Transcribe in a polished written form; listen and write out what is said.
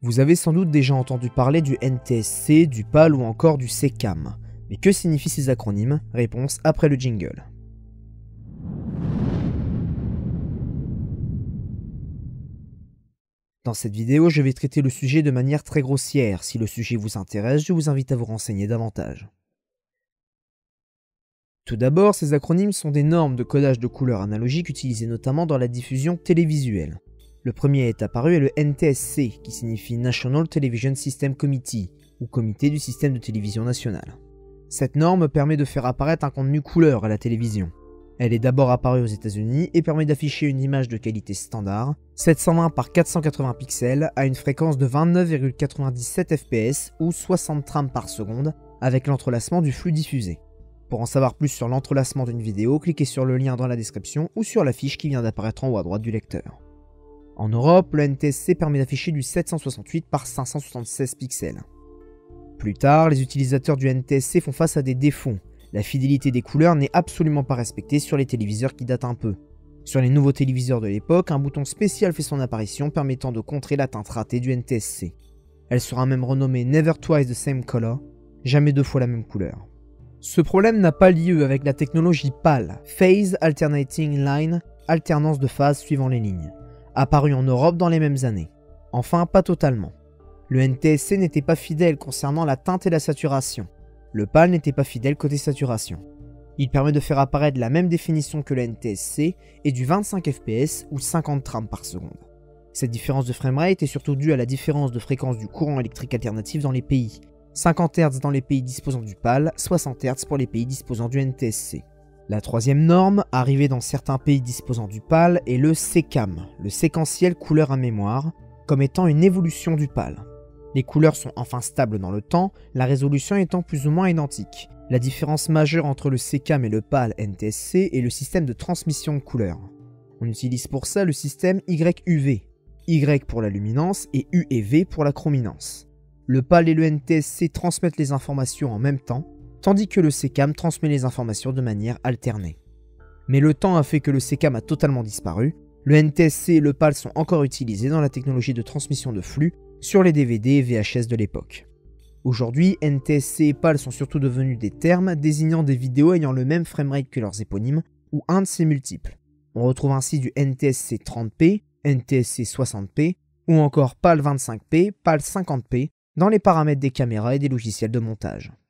Vous avez sans doute déjà entendu parler du NTSC, du PAL ou encore du SECAM. Mais que signifient ces acronymes? Réponse après le jingle. Dans cette vidéo, je vais traiter le sujet de manière très grossière. Si le sujet vous intéresse, je vous invite à vous renseigner davantage. Tout d'abord, ces acronymes sont des normes de codage de couleurs analogiques utilisées notamment dans la diffusion télévisuelle. Le premier est apparu est le NTSC, qui signifie National Television System Committee, ou Comité du système de télévision national. Cette norme permet de faire apparaître un contenu couleur à la télévision. Elle est d'abord apparue aux États-Unis et permet d'afficher une image de qualité standard, 720 par 480 pixels, à une fréquence de 29,97 fps ou 60 trames par seconde, avec l'entrelacement du flux diffusé. Pour en savoir plus sur l'entrelacement d'une vidéo, cliquez sur le lien dans la description ou sur l'affiche qui vient d'apparaître en haut à droite du lecteur. En Europe, le NTSC permet d'afficher du 768 par 576 pixels. Plus tard, les utilisateurs du NTSC font face à des défauts. La fidélité des couleurs n'est absolument pas respectée sur les téléviseurs qui datent un peu. Sur les nouveaux téléviseurs de l'époque, un bouton spécial fait son apparition permettant de contrer l'atteinte ratée du NTSC. Elle sera même renommée Never Twice the Same Color, jamais deux fois la même couleur. Ce problème n'a pas lieu avec la technologie PAL, Phase Alternating Line, alternance de phase suivant les lignes, apparue en Europe dans les mêmes années. Enfin, pas totalement. Le NTSC n'était pas fidèle concernant la teinte et la saturation. Le PAL n'était pas fidèle côté saturation. Il permet de faire apparaître la même définition que le NTSC et du 25 fps ou 50 trames par seconde. Cette différence de framerate est surtout due à la différence de fréquence du courant électrique alternatif dans les pays. 50 Hz dans les pays disposant du PAL, 60 Hz pour les pays disposant du NTSC. La troisième norme, arrivée dans certains pays disposant du PAL, est le SECAM, le séquentiel couleur à mémoire, comme étant une évolution du PAL. Les couleurs sont enfin stables dans le temps, la résolution étant plus ou moins identique. La différence majeure entre le SECAM et le PAL NTSC est le système de transmission de couleurs. On utilise pour ça le système YUV, Y pour la luminance et U et V pour la chrominance. Le PAL et le NTSC transmettent les informations en même temps, tandis que le SECAM transmet les informations de manière alternée. Mais le temps a fait que le SECAM a totalement disparu. Le NTSC et le PAL sont encore utilisés dans la technologie de transmission de flux sur les DVD et VHS de l'époque. Aujourd'hui, NTSC et PAL sont surtout devenus des termes désignant des vidéos ayant le même framerate que leurs éponymes ou un de ses multiples. On retrouve ainsi du NTSC 30p, NTSC 60p ou encore PAL 25p, PAL 50p dans les paramètres des caméras et des logiciels de montage.